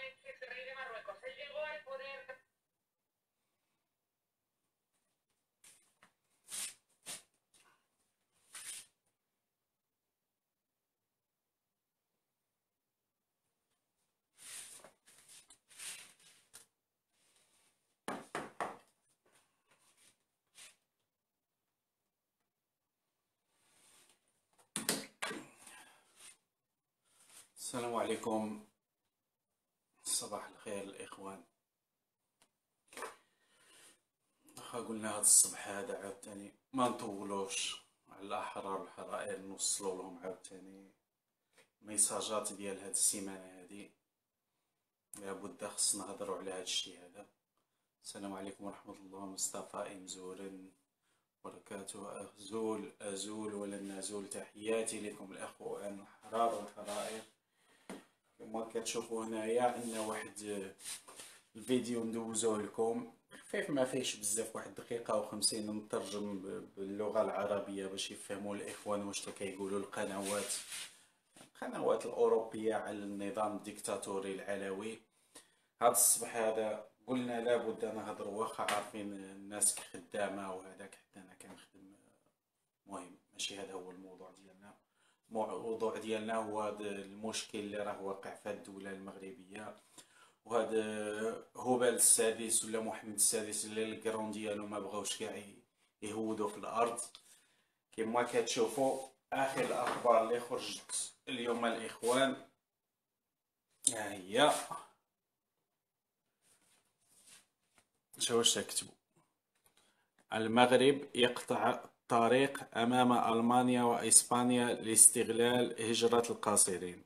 السلام عليكم. صباح الخير الإخوان. قلنا هاد الصبح هذا عاوتاني ما نطولوش على الأحرار والحرائر، نوصلوا لهم عاوتاني ميساجات ديال هاد السيمانة هادي. لابد خص نهضروا على هاد الشي هذا. السلام عليكم ورحمة الله. مصطفى مزورن بركاته. أزول ولن نزول. تحياتي لكم الأخوان الأحرار والحرائر. كما كتشوفوا هنايا عندنا واحد الفيديو ندوزوه لكم خفيف، ما فيهش بزاف، واحد دقيقة و50 نترجم باللغة العربية باش يفهموا الإخوان واش كيقولوا القنوات الأوروبية على النظام الديكتاتوري العلوي. هذا الصبح هذا قلنا لابد نهضروا، واخا عارفين الناس خدامة وهذاك، حتى أنا كنخدم. مهم ماشي هذا هو الموضوع ديالنا. الموضوع ديالنا هو هذا المشكل اللي راه واقع في الدولة المغربية، وهذا هبل السادس ولا محمد السادس اللي الكرون ديالو ما بغاوش كاع يهودوا في الارض. كما كتشوفوا اخر الاخبار اللي خرجت اليوم الاخوان ها هي. شوفوا واش كتبوا: المغرب يقطع الطريق امام المانيا واسبانيا لاستغلال هجرة القاصرين.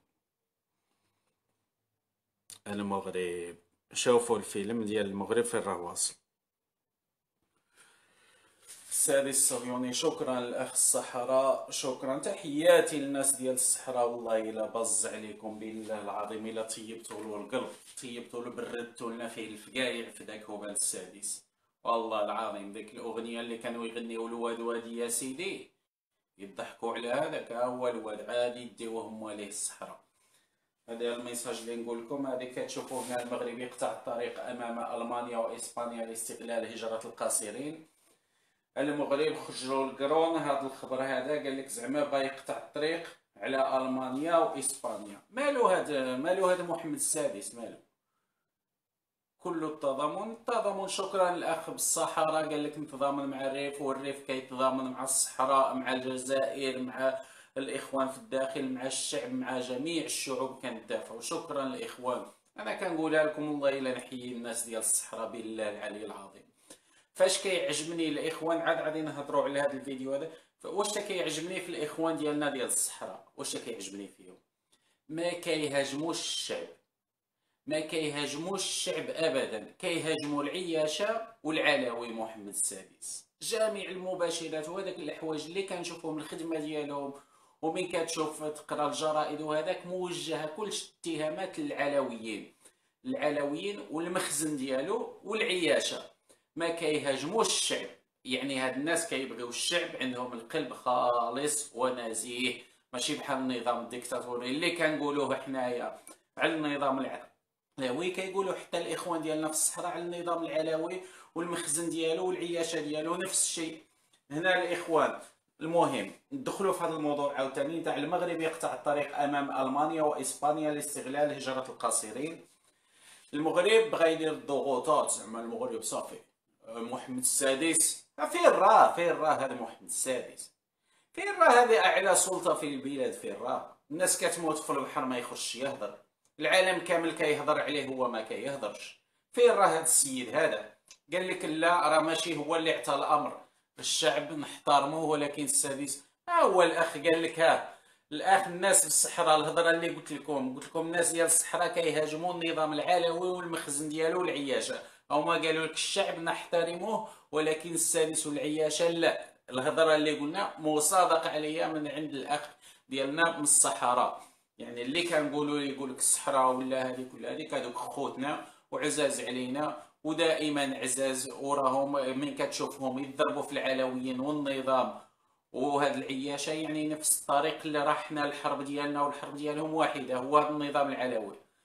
المغرب، شوفوا الفيلم ديال المغرب فين راه واصل. السادس الصهيوني، شكرا الاخ الصحراء، شكرا. تحياتي للناس ديال الصحراء، والله الا بز عليكم بالله العظيم، الا طيبتوا له القلب، طيبتوا له، بردتوا لنا فيه الفقايع في داك هبال السادس. والله العظيم ديك الاغنيه اللي كانوا يغنيو الواد وادي يا سيدي يضحكوا على هذاك، هو الواد عادي يديوه هما ليه الصحراء. هذا الميساج اللي نقول لكم. هذه كتشوفوا هنا: المغرب يقطع الطريق امام المانيا واسبانيا لاستغلال هجرة القاصرين. المغرب خرجوا القرون هذا الخبر هذا، قال لك زعما با يقطع الطريق على المانيا واسبانيا. مالو هذا محمد السادس، مالو؟ كل التضامن. شكرا الاخ بالصحراء، قال لك نتضامن مع الريف، والريف كيتضامن مع الصحراء، مع الجزائر، مع الاخوان في الداخل، مع الشعب، مع جميع الشعوب كندافعوا. شكرا الاخوان. انا كنقولها لكم والله الا نحيي الناس ديال الصحراء بالله العلي العظيم. فاش كيعجبني الاخوان، عاد غادي نهضروا على هذا الفيديو هذا، واش كيعجبني في الاخوان ديالنا ديال الصحراء، واش كيعجبني فيهم؟ ما كيهاجموش الشعب، ما كيهاجموش الشعب ابدا، كيهاجموا العياشه والعلوي محمد السادس. جميع المباشرات وهذاك الحوايج اللي كنشوفهم الخدمه ديالهم، ومن كتشوف تقرا الجرائد وهذاك موجهه كل اتهامات العلويين والمخزن ديالو والعياشه. ما كيهاجموش الشعب، يعني هاد الناس كيبغيو الشعب، عندهم القلب خالص ونزيه، ماشي بحال النظام الديكتاتوري اللي كنقولوه حنايا على النظام العلوي. كيقولوا حتى الاخوان ديالنا في الصحراء على النظام العلوي والمخزن ديالو والعياشه ديالو نفس الشيء. هنا الاخوان، المهم ندخلوا في هذا الموضوع عاوتاني تاع المغرب يقطع الطريق امام المانيا واسبانيا لاستغلال هجره القاصرين. المغرب بغى يدير الضغوطات، زعما المغرب صافي محمد السادس فين راه هذا محمد السادس، فين راه هذه اعلى سلطه في البلاد، فين راه الناس كتموت في البحر ما يخش يهضر، العالم كامل كيهضر عليه هو ما كيهضرش. فين راه هذا السيد هذا؟ قال لك لا، راه ماشي هو اللي عطى الامر، الشعب نحترموه، ولكن السادس هو الاخ. قال لك الاخ الناس في الصحراء، الهضره اللي قلت لكم الناس ديال الصحراء كيهاجموا النظام العلوي والمخزن ديالو والعياشه. هما قالوا لك الشعب نحترموه، ولكن السادس والعياشه لا. الهضره اللي قلنا مصادقه عليا من عند الاخ ديالنا من الصحراء، يعني اللي كنقولوا يقول لك الصحراء ولا هذيك ولا هذيك، هذوك خوتنا وعزاز علينا ودائما عزاز، وراهم من كتشوفهم يضربوا في العلويين والنظام وهاد العياشه، يعني نفس الطريق اللي راح حنا الحرب ديالنا والحرب ديالهم واحده، هو هذا النظام العلوي.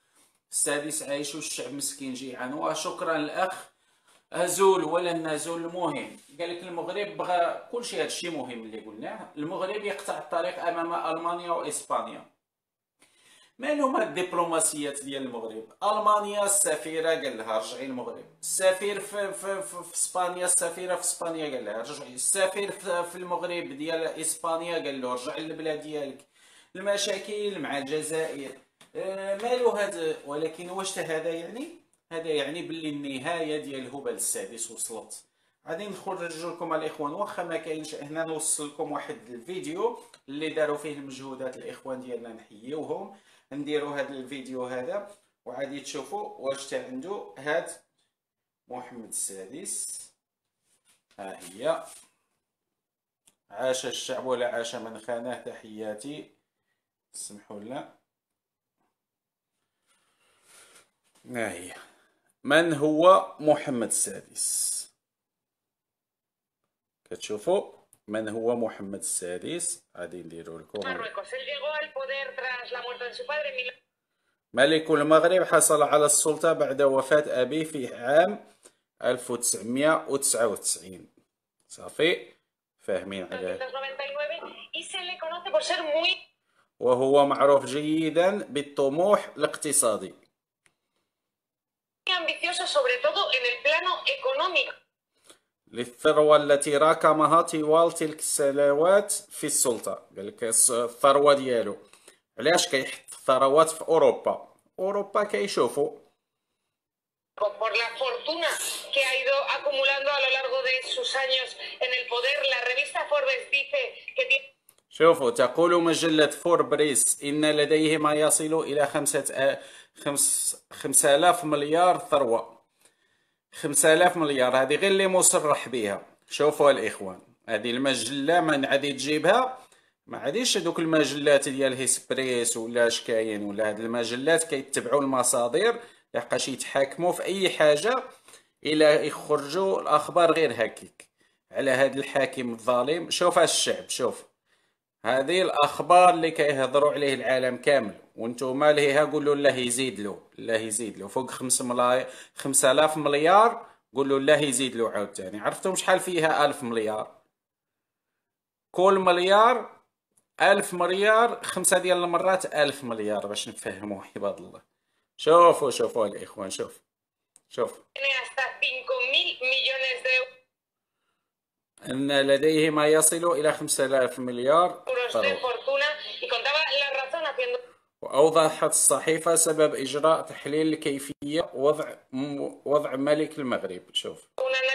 السادس عايش والشعب مسكين جيعان. وشكرا الاخ ازول ولا نزول. المهم قال لك المغرب بغى كل شيء، هذا الشيء مهم اللي قلناه. المغرب يقطع الطريق امام المانيا واسبانيا. مالهم هاد الدبلوماسيات ديال المغرب؟ المانيا السفيره قال لها رجعي المغرب، السفير في اسبانيا، السفيره في اسبانيا قال لها رجعي، السفير في المغرب ديال اسبانيا قال له رجع للبلاد ديالك. المشاكل مع الجزائر. مالو هذا؟ ولكن واش هذا يعني؟ هذا يعني باللي النهايه ديال الهبل السادس وصلت. غادي نخرج لكم الاخوان، واخا ما كاينش هنا، نوصل لكم واحد الفيديو اللي داروا فيه المجهودات الاخوان ديالنا، نحييوهم. نديروا هذا الفيديو هذا وعادي تشوفوا واش تا عنده هاد محمد السادس. ها هي. عاش الشعب ولا عاش من خانه. تحياتي، سمحوا لنا. ها هي. من هو محمد السادس؟ كتشوفوا من هو محمد السادس؟ غادي نديرو لكم. ملك المغرب حصل على السلطة بعد وفاة أبيه في عام 1999. صافي فاهمين عليه. وهو معروف جيدا بالطموح الاقتصادي. للثروة التي راكمها طوال تلك السنوات في السلطة. قالك الثروة ديالو علاش كيحط الثروات في أوروبا كيشوفوا por la fortuna que ha ido acumulando a lo largo de sus años en el poder. La revista Forbes dice que شوفوا تقول مجلة فوربريس إن لديه ما يصل إلى 5000 مليار ثروة. 5000 مليار، هذه غير اللي مصرح بها. شوفوا الإخوان، هذه المجلة من عادي تجيبها، ما عاديش هذوك المجلات ديال هيسبريس ولا شكاين ولا هاد المجلات كيتبعوا المصادر لحقاش يتحاكموا في اي حاجه الى يخرجوا الاخبار غير هكيك على هاد الحاكم الظالم. شوف الشعب، شوف هذه الاخبار اللي كيهضروا عليه العالم كامل، وانتم لهيها قولوا الله يزيد له، الله يزيد له فوق 5000 مليار. قولوا الله يزيد له عاوتاني. عرفتم شحال فيها 1000 مليار؟ كل مليار 1000 مليار، 5 ديال المرات 1000 مليار باش نفهموا عباد الله. شوفوا الإخوان، شوف أن لديه ما يصل إلى 5000 مليار وأوضحت الصحيفة سبب إجراء تحليل كيفية وضع ملك المغرب. شوف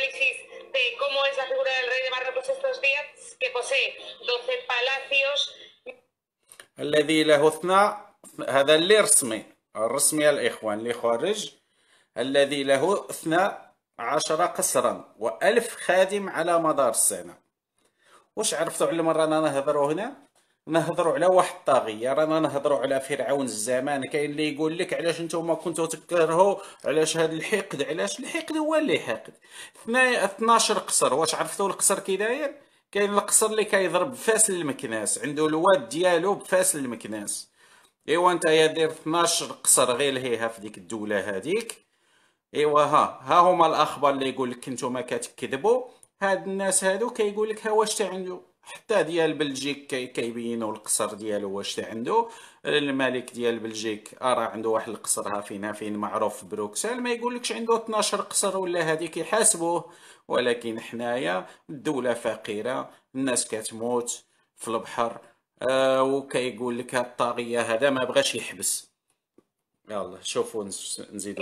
الذي له هذا اللي الرسمي الإخوان اللي خارج، الذي له 12 قصرا و1000 خادم على مدار السنة. واش عرفتوا على رانا نهضروا هنا؟ نهضروا على واحد الطاغية، رانا نهضروا على فرعون الزمان. كاين اللي يقول لك علاش نتوما كنتوا تكرهوا، علاش هذا الحقد، علاش الحقد هو اللي حاقد. 12 قصر. واش عرفتوا القصر كي داير؟ كاين القصر اللي كيضرب بفاس المكناس، عنده الواد ديالو بفاس المكناس. ايوا انت يا دير 12 قصر غير لهيها في ديك الدوله هذيك. ايوا ها هما الاخبار اللي يقول لك نتوما كتكذبوا. هاد الناس هادو كيقول لك ها واش تا عنده. حتى ديال بلجيك كيبينوا القصر ديالو واش تا عنده. الملك ديال بلجيك راه عنده واحد القصر ها فين معروف في بروكسل. ما يقولكش عنده 12 قصر ولا هذيك يحاسبوه. ولكن حنايا الدوله فقيره، الناس كتموت في البحر. وكيقول لك الطاغيه هذا ما بغاش يحبس. يلا شوفوا نزيدوا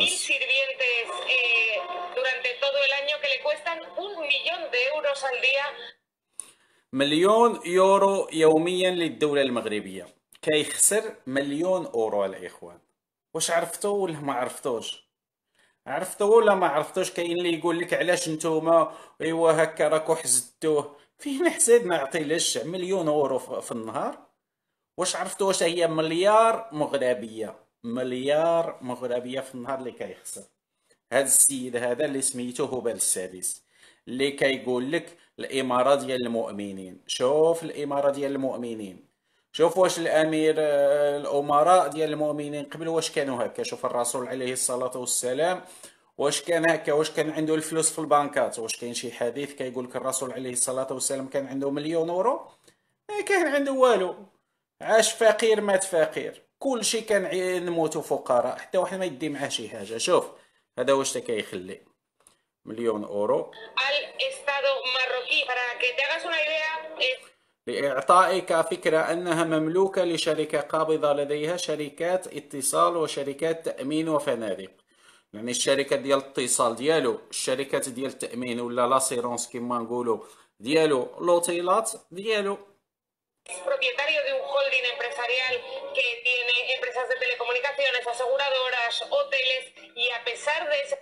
مليون يورو يوميا للدولة المغربية. كيخسر مليون اورو الاخوان. واش عرفتوا ولا ما عرفتوش؟ عرفتوا ولا ما عرفتوش؟ كاين اللي يقول لك علاش نتوما ايوا هكا راكو حزتوه. فين حساب نعطي للشعب مليون اورو في النهار؟ واش عرفتوا واش هي مليار مغربيه؟ مليار مغربيه في النهار اللي كيخسر هذا السيد هذا اللي سميتو هبل السادس، اللي كيقول لك الاماره ديال المؤمنين. شوف الاماره ديال المؤمنين، شوف واش الامير الامراء ديال المؤمنين قبل واش كانوا هكا. شوف الرسول عليه الصلاة والسلام واش كان هكا، واش كان عنده الفلوس في البنكات. واش كاين شي حديث كيقول لك الرسول عليه الصلاة والسلام كان عنده مليون اورو؟ ما كان عنده والو. عاش فقير مات فقير، كل شيء كان نموتوا فقراء، حتى واحد ما يدي معاه شي حاجة. شوف هذا واش تا كيخلي مليون اورو al Estado marroquí. Para que te hagas una idea, لإعطائك فكرة أنها مملوكة لشركة قابضة لديها شركات اتصال وشركات تأمين وفنادق. يعني الشركة ديال الاتصال ديالو، الشركات ديال التأمين ولا لاسيرونس كيما نقولوا ديالو، لوطيلات ديالو. es propietario de un holding empresarial que tiene empresas de telecomunicaciones, aseguradoras, hoteles, y a pesar de ese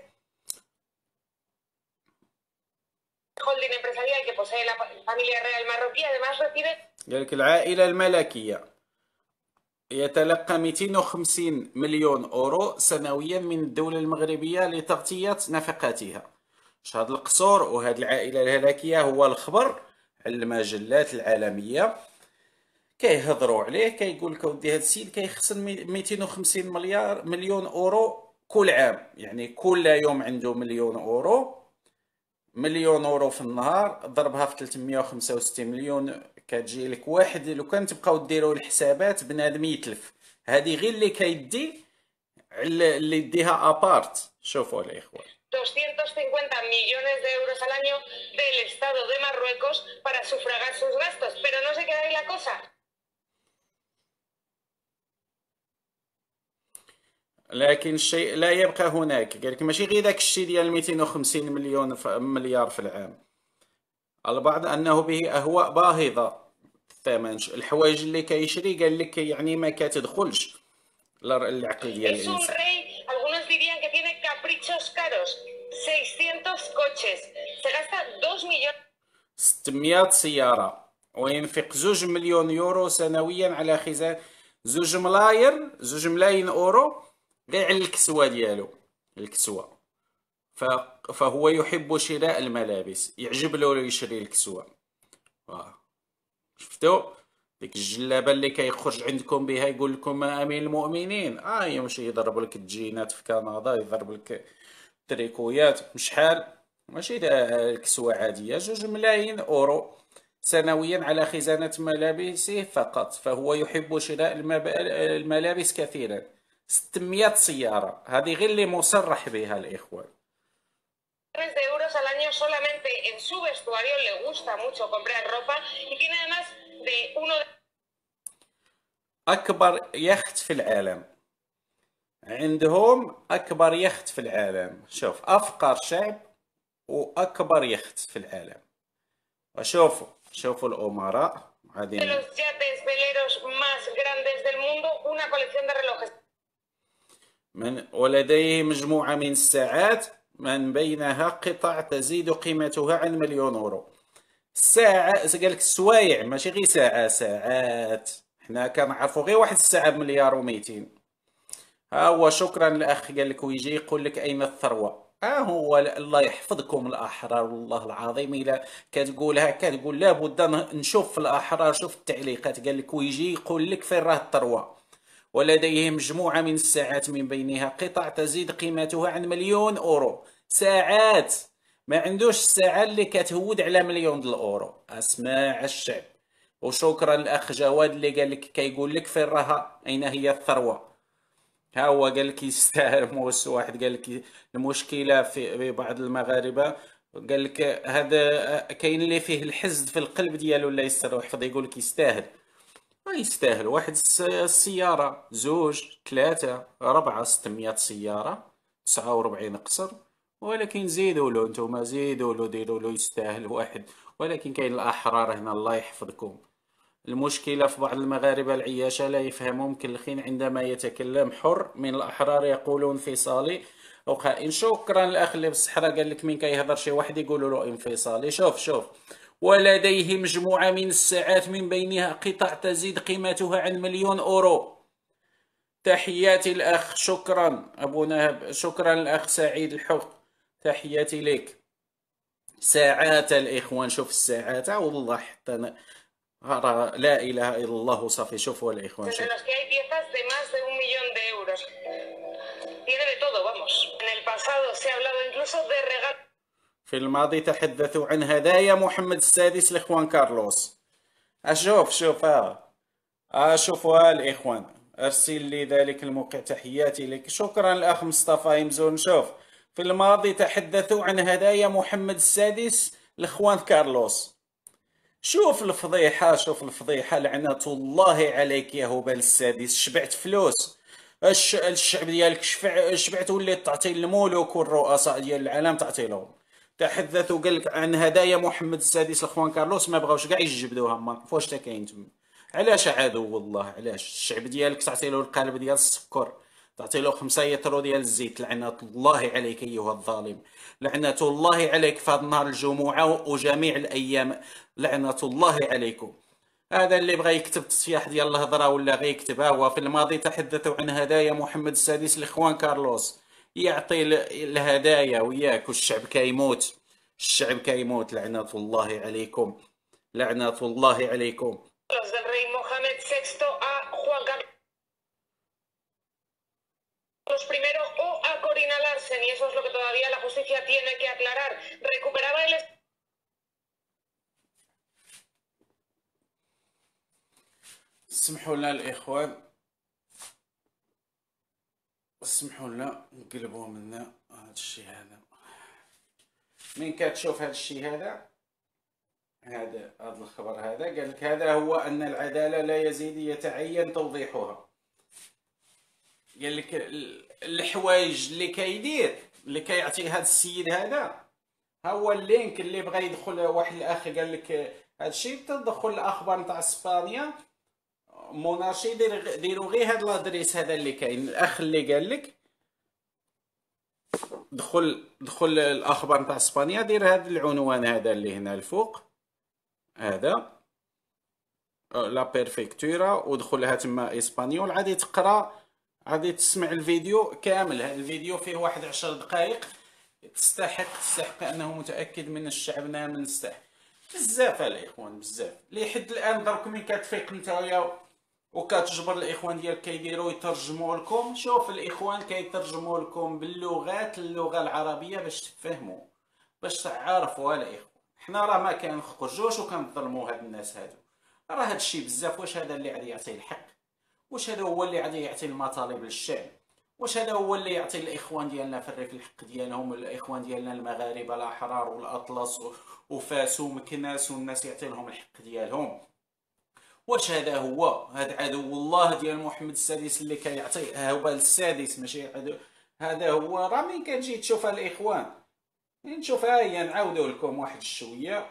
holding empresarial que posee la familia real marroquí, además recibe قالك العائلة الملكية يتلقى 250 مليون أورو سنويا من الدولة المغربية لتغطية نفقاتها. هذا القصور وهذه العائلة الملكية هو الخبر على المجلات العالمية كيهضروا عليه، كيقول لك ودي هذا السيد كيخسر 250 مليون أورو كل عام. يعني كل يوم عنده مليون أورو. مليون اورو في النهار ضربها في 365 مليون كتجي لك واحد. لو كان تبقاو ديروا الحسابات بنادم يتلف. هذه غير اللي كيدي اللي يديها ابارت. شوفوا الاخوان 250 millones de euros al año del Estado de Marruecos para sufragar sus gastos. Pero no se queda ahí la cosa. لكن الشيء لا يبقى هناك. قال لك ماشي غير داك الشيء ديال 250 مليار في العام. البعض انه به اهواء باهظه الثمن. الحوايج اللي كيشري قال لك يعني ما كتدخلش العقل ديال Es un الانسان. rey, algunos dirían que tiene caprichos caros. 600 coches. Se gasta 2 millones 600 سيارة وينفق 2 مليون يورو سنويا على خزان 2 ملايين اورو غير على الكسوة ديالو. الكسوة فهو يحب شراء الملابس، يعجب له يشري الكسوة. شفتوا ديك الجلابة اللي كيخرج عندكم بها يقول لكم امين المؤمنين، يمشي يضرب لك الجينات في كندا، يضرب لك تريكويات شحال. ماشي الكسوة عادية. 2 ملايين اورو سنويا على خزانة ملابسه فقط. فهو يحب شراء الملابس كثيرا. 600 سيارة هذه غير اللي مصرح بها الإخوان. de euros al año solamente en su vestuario. Le gusta mucho comprar ropa y tiene además de uno de أكبر يخت في العالم. عندهم أكبر يخت في العالم. شوف أفقر شعب وأكبر يخت في العالم. شوفوا الأمراء de los yates veleros más grandes del mundo, una colección de relojes. ولديه مجموعة من الساعات من بينها قطع تزيد قيمتها عن مليون أورو. الساعة قالك السوايع ماشي غير ساعات. حنا كنعرفوا غير واحد الساعة بمليار و200. ها هو شكرا الأخ قال لك ويجي يقول لك أين الثروة. هو الله يحفظكم الأحرار والله العظيم إلا كتقولها كتقول لابد نشوف في الأحرار. شوف التعليقات قال لك ويجي يقول لك فين راه الثروة. ولديه مجموعة من الساعات من بينها قطع تزيد قيمتها عن مليون أورو. ساعات ما عندوش الساعة اللي كتهود على مليون الأورو. أسماع الشعب. وشكرا الأخ جواد اللي قال لك كيقول لك فين راها أين هي الثروة. ها هو قال لك يستاهل. موس واحد قال لك المشكلة في بعض المغاربة قال لك هذا كاين اللي فيه الحزن في القلب ديالو لا يستر ويحفظ يقول لك يستاهل. ما يستاهل واحد السيارة 2 3 4 600 سيارة 49 قصر. ولكن زيدوا له نتوما زيدوا له ديروا له يستاهل واحد. ولكن كاين الأحرار هنا الله يحفظكم. المشكلة في بعض المغاربة العياشة لا يفهمون مكلخين عندما يتكلم حر من الأحرار يقولون انفصالي أو خائن. شكرا الأخ اللي بالصحراء قال لك مين كيهضر شي واحد يقولوا له انفصالي. شوف ولديه مجموعة من الساعات من بينها قطع تزيد قيمتها عن مليون أورو. تحياتي الأخ. شكرا أبو نهب. شكرا الأخ سعيد الحق. تحياتي لك. ساعات الإخوان. شوف الساعات والله حتى أنا راه لا اله الا الله وصافي. شوفوا الاخوان، entre شوف. los que hay piezas de más de 1 millón de euros. Tiene de todo, vamos. En el pasado se ha hablado incluso de regalos. في الماضي تحدثوا عن هدايا محمد السادس لاخوان كارلوس. اشوف شوف شوفوا الاخوان، ارسل لي ذلك الموقع، تحياتي لك. شكرا الاخ مصطفى يمزون. شوف، في الماضي تحدثوا عن هدايا محمد السادس لاخوان كارلوس. شوف الفضيحة، شوف الفضيحة، لعنة الله عليك يا هبال السادس. شبعت فلوس، الشعب ديالك شبعت، وليت تعطي الملوك والرؤساء ديال العالم تعطي لهم. تحدثوا قال لك عن هدايا محمد السادس لاخوان كارلوس، ما بغاوش كاع يجبدوها، ما عرفوش حتى كاين تما. علاش عادو والله؟ علاش الشعب ديالك تعطي له القالب ديال السكر، تعطي له 5 يترو ديال الزيت؟ لعنة الله عليك ايها الظالم، لعنة الله عليك في هذا النهار الجمعة وجميع الايام، لعنة الله عليكم. هذا اللي بغى يكتب تصفيح ديال الهضره ولا غير يكتبها هو. في الماضي تحدثوا عن هدايا محمد السادس لاخوان كارلوس، يعطي الهدايا وياك، والشعب كيموت، الشعب كيموت. لعنة الله عليكم، لعنة الله عليكم. Del rey Mohamed VI a Juan Carlos I o a Corina Larsen, y eso es lo que todavía la justicia tiene que aclarar. Recuperaba el. اسمحوا لنا الاخوان، اسمحوا لنا نقلبوا منا هذا الشيء. هذا من كتشوف هذا الشيء، هذا الخبر، هذا قال لك هذا هو أن العدالة لا يزيد يتعين توضيحها. قال لك الحوايج اللي كيدير، اللي كيعطي هذا السيد هذا، هو اللينك اللي بغى يدخل. واحد الاخ قال لك هذا الشيء، تدخل الاخبار نتاع اسبانيا مونارشي، ديروا غير هذا الادريس هذا اللي كاين. الاخ اللي قال لك دخل الاخبار نتاع اسبانيا، دير هذا العنوان هذا اللي هنا الفوق، هذا لا بيرفكتورا، ودخلها تما اسبانيول، غادي تقرا، غادي تسمع الفيديو كامل. هذا الفيديو فيه واحد 10 دقائق، تستحق انه متاكد من الشعب نعم نستحق بزاف الاخوان، بزاف. لحد الان درك من كتفيق نتايا وكتجبر الاخوان ديالك كيديروا يترجموا لكم. شوف الاخوان كيترجموا لكم باللغات، اللغه العربيه باش تفهموا، باش تعرفوا الاخوان. حنا راه ما كنخرجوش وكنظلموا هاد الناس هادو، راه هادشي بزاف. واش هذا اللي غادي يعطي الحق؟ واش هذا هو اللي غادي يعطي المطالب للشعب؟ واش هذا هو اللي يعطي الاخوان ديالنا في الريف الحق ديالهم، الاخوان ديالنا المغاربه الاحرار والاطلس وفاس ومكناس والناس يعطي لهم الحق ديالهم؟ واش هذا هو؟ هذا عدو الله ديال محمد السادس اللي كيعطي، هو السادس ماشي عدو. هذا هو. راه مين كتجي تشوف الاخوان، نشوفها هي، نعاودوا لكم واحد الشويه،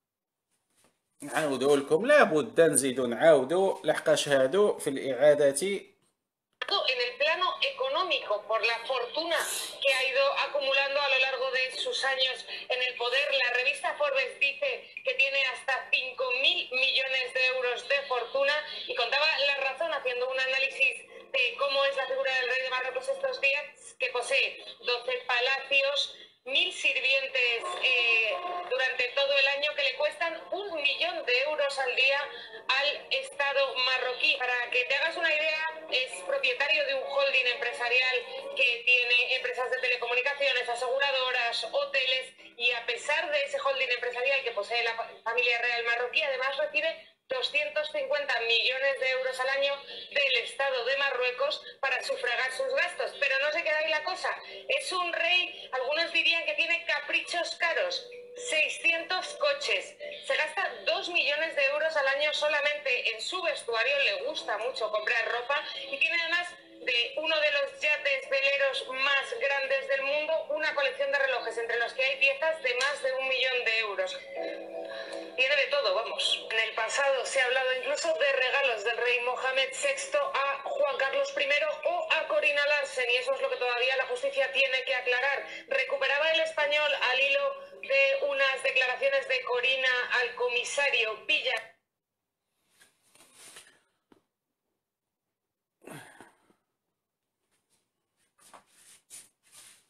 نعاودوا لكم، لابد نزيدوا نعاودوا لحقاش هادو في الاعاده. En el plano económico, por la fortuna que ha ido acumulando a lo largo de sus años en el poder. La revista Forbes dice que tiene hasta 5.000 millones de euros de fortuna, y contaba la razón haciendo un análisis de cómo es la figura del rey de Marruecos estos días, que posee 12 palacios, 1.000 sirvientes durante todo el año, que le cuestan 1.000.000 de euros al día al Estado marroquí. Para que te hagas una idea, es propietario de un holding empresarial que tiene empresas de telecomunicaciones, aseguradoras, hoteles, y a pesar de ese holding empresarial que posee la familia real marroquí, además recibe 250 millones de euros al año del Estado de Marruecos para sufragar sus gastos. Pero no se queda ahí la cosa. Es un rey, algunos dirían que tiene caprichos caros. 600 coches, se gasta 2 millones de euros al año solamente en su vestuario, le gusta mucho comprar ropa, y tiene además de uno de los yates veleros más grandes del mundo una colección de relojes entre los que hay piezas de más de 1.000.000 de euros. Tiene de todo, vamos. En el pasado se ha hablado incluso de regalos del rey Mohamed VI a Juan Carlos I o a Corina Larsen, y eso es lo que todavía la justicia tiene que aclarar. Recuperaba El Español al hilo de unas declaraciones de Corina al comisario Villa.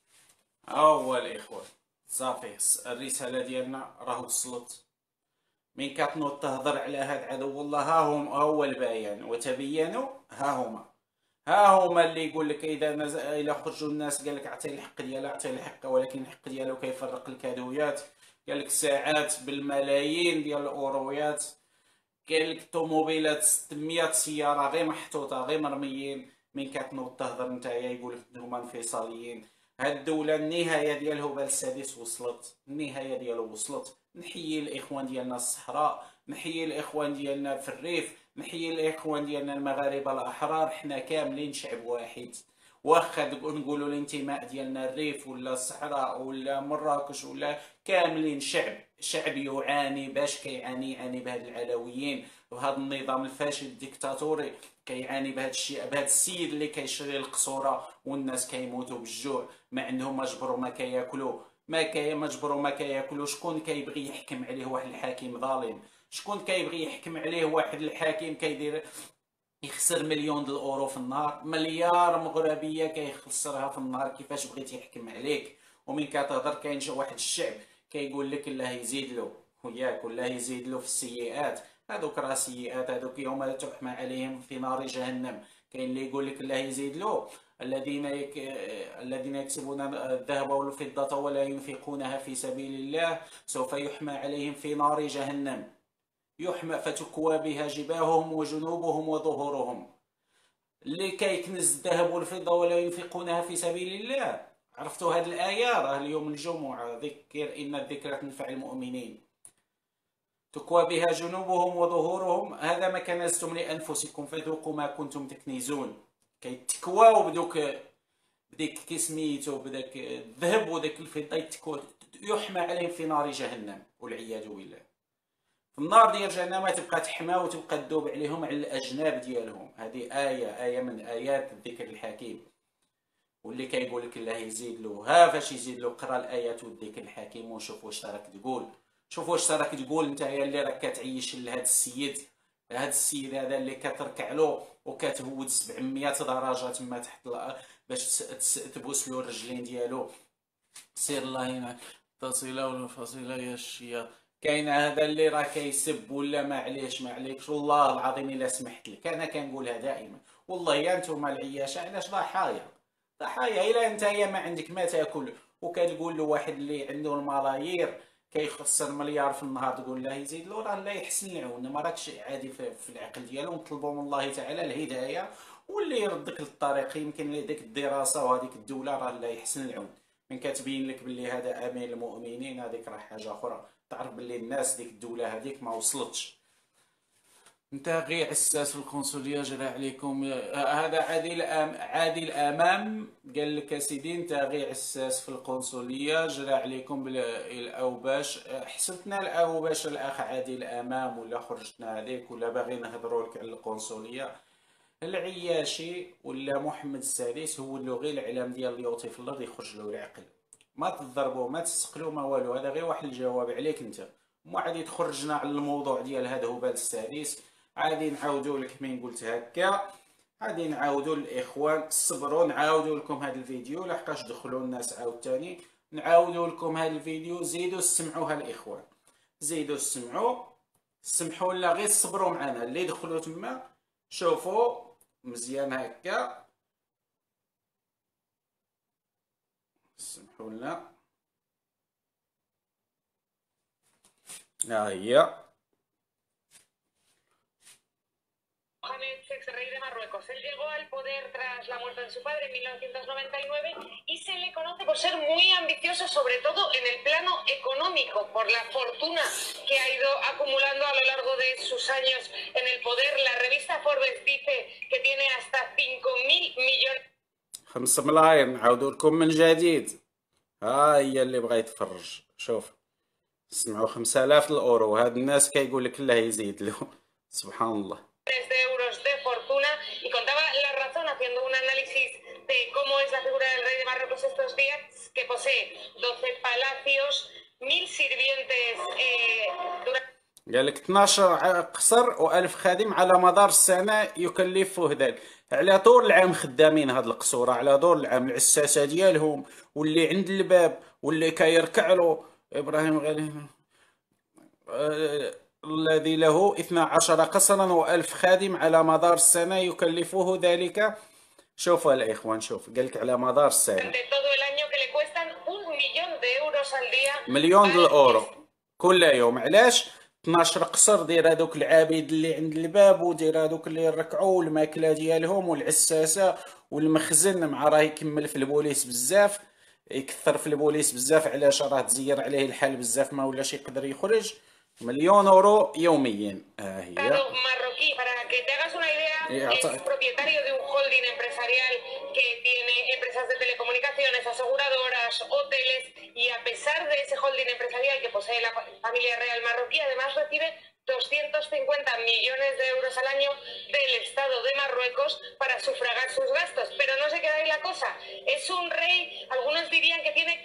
هو الاخوان صافي، الرساله ديالنا راه وصلت، من كتنوض تهضر على هاد عدو الله، ها هو البيان وتبينوا، ها هما اللي يقول لك اذا خرجوا الناس قال لك اعطيه الحق ديالها، اعطيه الحق، ولكن الحق ديالو كيفرق الكادويات. قال لك ساعات بالملايين ديال الاورويات، قال لك طوموبيلات 600 سياره غير محطوطه غير مرميين. من كتنوض تهضر نتايا يقول لك هما انفصاليين. هاد الدوله النهايه ديال الهبال السادس وصلت، النهايه ديالو وصلت. نحيي الاخوان ديالنا الصحراء، نحيي الاخوان ديالنا في الريف، نحيي الاخوان ديالنا المغاربه الاحرار. حنا كاملين شعب واحد، واخا نقولوا الانتماء ديالنا الريف ولا الصحراء ولا مراكش ولا كاملين شعب يعاني. باش كيعاني؟ يعاني بهاد العلويين وهذا النظام الفاشل الديكتاتوري، كيعاني بهذا الشيء، بهذا السيد اللي كيشري القصوره والناس كيموتوا بالجوع ما عندهم ما جبروا ما كياكلوا، ما جبروا ما كياكلوا. شكون كيبغي يحكم عليه واحد الحاكم ظالم؟ شكون كيبغي يحكم عليه واحد الحاكم كيدير يخسر مليون الاورو في النهار، مليار مغربيه كيخسرها في النهار؟ كيفاش بغيت يحكم عليك؟ ومن كتهضر كاين شي واحد الشعب كيقول لك الله يزيد له وياك، ولا يزيد له في السيئات. هذوك راه سيئات، هذوك يوم تحمى عليهم في نار جهنم. كاين اللي يقول لك الله يزيد له، الذين يكسبون الذهب والفضة ولا ينفقونها في سبيل الله سوف يحمى عليهم في نار جهنم، يحمى فتكوى بها جباههم وجنوبهم وظهورهم. اللي كيكنز الذهب والفضة ولا ينفقونها في سبيل الله، عرفتوا هذه الآية؟ راه اليوم الجمعة، ذكر إن الذكرى تنفع المؤمنين. تكوى بها جنوبهم وظهورهم، هذا ما كنزتم لأنفسكم فذوقوا ما كنتم تكنزون. كيتكواو بديك كسميتو بداك الذهب وداك الفضة، يتكوا يحمى عليهم في نار جهنم والعياذ بالله. في النار ديال جهنم تبقى تحمى وتبقى تذوب عليهم على الاجناب ديالهم. هذه آية من آيات الذكر الحكيم. واللي كيقول لك الله يزيد له، ها فاش يزيد له؟ قرا الآيات والذكر الحكيم وشوف واش راك تقول. شوف واش راك تقول نتايا اللي راك كتعيش لهذا السيد، هذا اللي كتركع له وكتهود 700 درجه تما تحت باش تبوس له الرجلين ديالو. سير الله هنا تصيله ولا فصيله يا الشيا. كاين هذا اللي راه كيسب ولا معليش والله العظيم الا سمحت لك انا كنقولها دائما، والله يا نتوما العياشه علاش ضحايا الا انت ما عندك ما تاكل وكتقول له واحد اللي عنده الملايير كيخسر مليار في النهار تقول له يزيد له، راه لا يحسن العون. ما راكش عادي في العقل ديالو. نطلبوا من الله تعالى الهدايه واللي يردك للطريق. يمكن ديك الدراسه وهذيك الدوله راه لا يحسن العون. من كتبين لك باللي هذا امين المؤمنين، هذيك راه حاجه اخرى. تعرف باللي الناس ديك الدوله هذيك ما وصلتش. انت غير عساس في القنصليه جرى عليكم. هذا عادل امام قال لك سيدي انت غير عساس في القنصليه جرى عليكم بالاوباش. حسبتنا الاوباش الاخ عادل امام ولا خرجتنا هذيك ولا باغي نهضروا لك على القنصليه. العياشي ولا محمد السادس هو اللي غير الاعلام ديال اليوطي في الارض يخرج له العقل. ما تضربوا ما تسقلوا ما والو. هذا غير واحد الجواب عليك انت. مو عادي تخرجنا على الموضوع ديال هذا هبال السادس. عادي نعاودوا لك من قلت هكا، عادي نعاودوا للاخوان صبروا، نعاودوا لكم هذا الفيديو لحقاش دخلوا الناس عاوتاني. نعاودوا لكم هذا الفيديو، زيدوا سمعوها الاخوان، زيدوا سمحوا لنا غير صبروا معنا. اللي دخلوا تما شوفوا مزيان هكا، سمحوا لنا. هي Mohamed VI, rey de Marruecos. Él llegó al poder tras la muerte de su padre en 1999 y se le conoce por ser muy ambicioso, sobre todo en el plano económico, por la fortuna que ha ido acumulando a lo largo de sus años en el poder. La revista Forbes dice que tiene hasta 5.000 millones. 5 ملايين. نعاودوا لكم من جديد. ها هي اللي بغى يتفرج. شوف سمعوا 5000 الاورو. هاد الناس كيقول لك الله يزيد له. سبحان الله. De euros de fortuna y contaba la razón haciendo un análisis de cómo es la figura del rey de Marruecos estos días, que posee 12 palacios, 1000 sirvientes durante. قال لك 12 قصر و1000 خادم على مدار السنه يكلفه ذلك. على طول العام خدامين هاد القصوره، على طول العام العساسه ديالهم واللي عند الباب واللي كيركع له ابراهيم غالي. الذي له 12 قصرا و1000 خادم على مدار السنة يكلفه ذلك. شوفوا الإخوان، شوف قالك على مدار السنة de todo el año que le cuestan 1.000.000 euros al día مليون al الأورو كل يوم. علاش؟ 12 قصر، دير هذوك العبيد اللي عند الباب، ودير هذوك اللي يركعوا، والماكله ديالهم والعساسه والمخزن، مع راه يكمل في البوليس بزاف، يكثر في البوليس بزاف. علاش؟ راه تزير عليه الحال بزاف، ما ولاش يقدر يخرج. مليون اورو يوميا. هي Estado marroquí, para que te hagas una idea, es propietario de un holding empresarial que tiene empresas de telecomunicaciones, aseguradoras, hoteles, y a pesar de ese holding empresarial que posee la familia real marroquí, además recibe 250 millones de euros al año del Estado de Marruecos para sufragar sus gastos. Pero no se queda ahí la cosa. Es un rey, algunos dirían que tiene...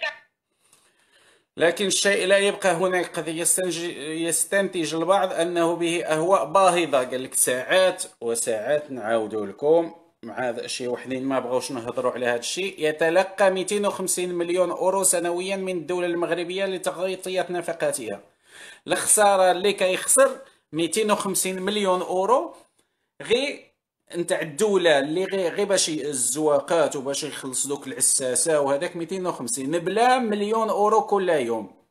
لكن الشيء لا يبقى هناك. قد يستنتج البعض أنه به أهواء باهظة. قال لك ساعات وساعات نعاودوا لكم مع شي وحدين ما بغاوش نهضروا على هذا الشيء. يتلقى 250 مليون أورو سنويا من الدولة المغربية لتغطية نفقاتها. الخسارة اللي كيخسر 250 مليون أورو غير نتاع الدولة، اللي غير باش الزواقات وباش يخلص دوك العساسة وهذاك 250 بلا مليون أورو كل يوم.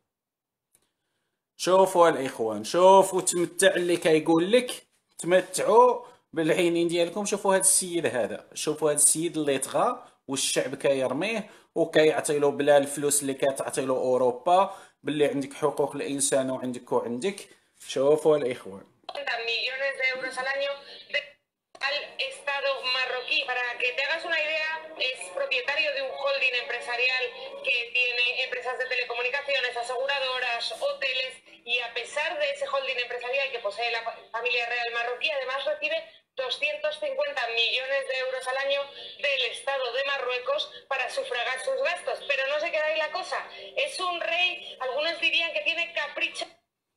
شوفوا الإخوان، شوفوا تمتع اللي كيقول لك تمتعوا بالعينين ديالكم. شوفوا هذا السيد هذا، شوفوا هذا السيد اللي طغى والشعب كيرميه وكيعطيلو بلا الفلوس اللي كتعطيلو أوروبا، باللي عندك حقوق الإنسان وعندك. شوفوا الإخوان. millones de euros al año al Estado marroquí. Para que te hagas una idea, es propietario de un holding empresarial que tiene empresas de telecomunicaciones, aseguradoras, hoteles, y a pesar de ese holding empresarial que posee la familia real marroquí, además recibe 250 millones de euros al año del Estado de Marruecos para sufragar sus gastos. Pero no se queda ahí la cosa. Es un rey, algunos dirían que tiene caprichos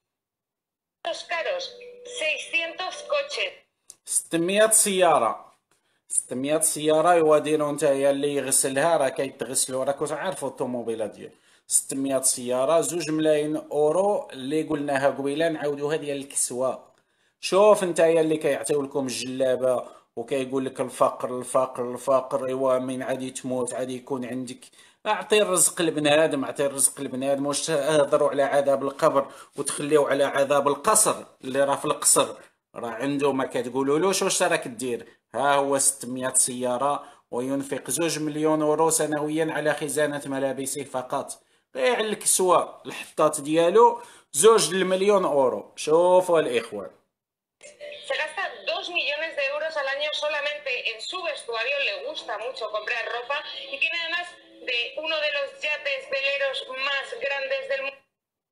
caros, 600 coches. 600 سيارة، 600 سيارة يواديرو نتايا اللي يغسلها، راه كيتغسلوا، راكو تعرفوا الطوموبيلات ديال 600 سيارة. 2 ملايين أورو اللي قلناها قبيله نعاودوها ديال الكسوة. شوف نتايا اللي كيعطيو لكم الجلابة وكيقول لك الفقر الفقر الفقر، ايوا من عادي تموت عادي يكون عندك. اعطي الرزق لبنادم، اعطي الرزق لبنادم، واش تهضروا على عذاب القبر وتخليو على عذاب القصر اللي راه في القصر راه عنده ما كتقولولوش واش راك دير. ها هو 600 سيارة وينفق 2 مليون أورو سنويا على خزانة ملابسه فقط. غير على الكسوة الحطات ديالو 2 مليون أورو. شوفوا الإخوان. Se gasta 2 millones de euros al año solamente en su vestuario, le gusta mucho comprar ropa y tiene además de uno de los yates veleros más grandes del mundo.